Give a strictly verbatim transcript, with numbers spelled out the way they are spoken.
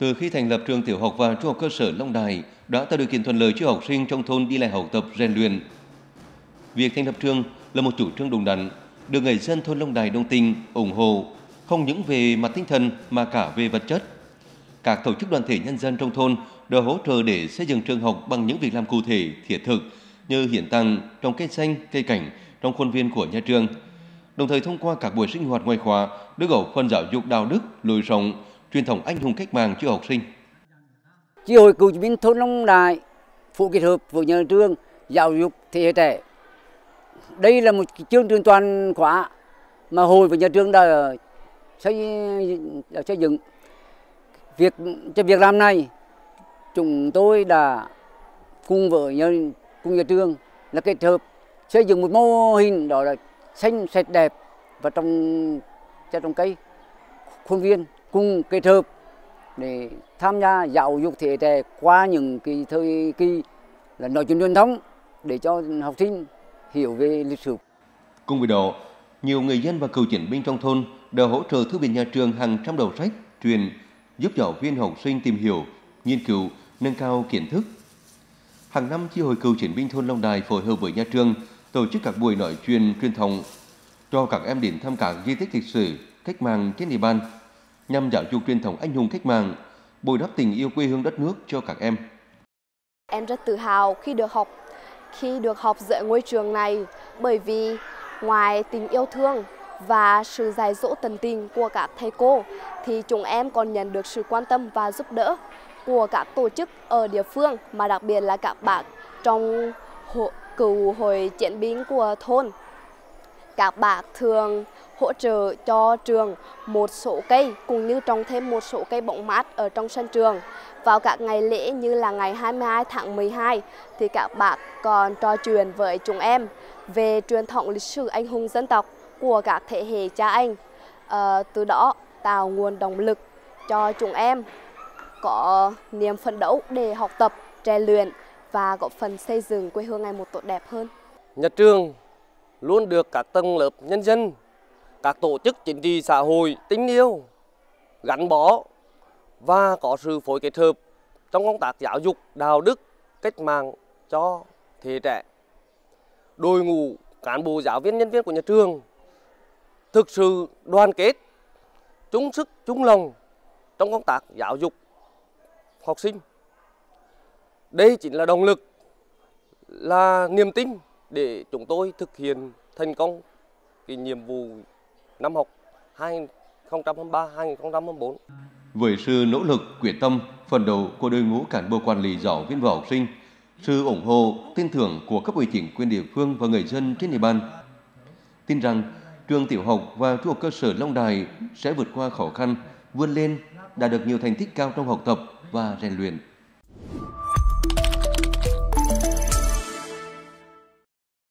Từ khi thành lập trường tiểu học và trung học cơ sở Long Đài đã tạo điều kiện thuận lợi cho học sinh trong thôn đi lại học tập rèn luyện. Việc thành lập trường là một chủ trương đúng đắn, được người dân thôn Long Đài đồng tình, ủng hộ, không những về mặt tinh thần mà cả về vật chất. Các tổ chức đoàn thể nhân dân trong thôn đã hỗ trợ để xây dựng trường học bằng những việc làm cụ thể, thiết thực như hiến tặng, trồng cây xanh, cây cảnh trong khuôn viên của nhà trường. Đồng thời thông qua các buổi sinh hoạt ngoại khóa đưa góp phần giáo dục đạo đức, lối sống, truyền thống anh hùng cách mạng cho học sinh. Chi hội cựu chiến binh thôn Long Đài phối kết hợp với nhà trường giáo dục thế hệ trẻ. Đây là một chương trình toàn khóa mà hội và nhà trường đã xây, đã xây dựng. Việc cho việc làm này chúng tôi đã cùng với nhà, cùng nhà trường là kết hợp xây dựng một mô hình đó là xanh sạch đẹp và trồng cho trồng cây khuôn viên, cùng kết hợp để tham gia giáo dục thế hệ trẻ qua những cái thời kỳ là nói chuyện truyền thống để cho học sinh hiểu về lịch sử. Cùng với đó, nhiều người dân và cựu chiến binh trong thôn đã hỗ trợ thư viện nhà trường hàng trăm đầu sách, truyền, giúp giáo viên học sinh tìm hiểu, nghiên cứu, nâng cao kiến thức. Hàng năm, chi hội cựu chiến binh thôn Long Đài phối hợp với nhà trường tổ chức các buổi nói chuyện truyền thống cho các em đến thăm các di tích lịch sử, cách mạng trên địa bàn, nhằm giáo dục truyền thống anh hùng cách mạng, bồi đắp tình yêu quê hương đất nước cho các em. Em rất tự hào khi được học khi được học tại ngôi trường này, bởi vì ngoài tình yêu thương và sự dạy dỗ tận tình của các thầy cô thì chúng em còn nhận được sự quan tâm và giúp đỡ của các tổ chức ở địa phương, mà đặc biệt là các bạn trong hội, cựu hội chiến binh của thôn. Các bạn thường hỗ trợ cho trường một số cây cũng như trồng thêm một số cây bóng mát ở trong sân trường. Vào các ngày lễ như là ngày hai mươi hai tháng mười hai thì các bạn còn trò chuyện với chúng em về truyền thống lịch sử anh hùng dân tộc của các thế hệ cha anh. À, từ đó tạo nguồn động lực cho chúng em có niềm phấn đấu để học tập, rèn luyện và góp phần xây dựng quê hương ngày một tốt đẹp hơn. Nhà trường luôn được các tầng lớp nhân dân, các tổ chức chính trị xã hội tín yêu, gắn bó và có sự phối kết hợp trong công tác giáo dục đạo đức cách mạng cho thế hệ trẻ. Đội ngũ cán bộ giáo viên nhân viên của nhà trường thực sự đoàn kết, chung sức chung lòng trong công tác giáo dục học sinh. Đây chính là động lực, là niềm tin để chúng tôi thực hiện thành công cái nhiệm vụ năm học hai nghìn không trăm hai mươi ba hai nghìn không trăm hai mươi tư. Với sự nỗ lực, quyết tâm, phấn đấu của đội ngũ cán bộ quản lý, giáo viên và học sinh, sự ủng hộ, tin tưởng của cấp ủy chính quyền địa phương và người dân trên địa bàn, tin rằng trường tiểu học và trung học cơ sở Long Đài sẽ vượt qua khó khăn, vươn lên, đạt được nhiều thành tích cao trong học tập và rèn luyện.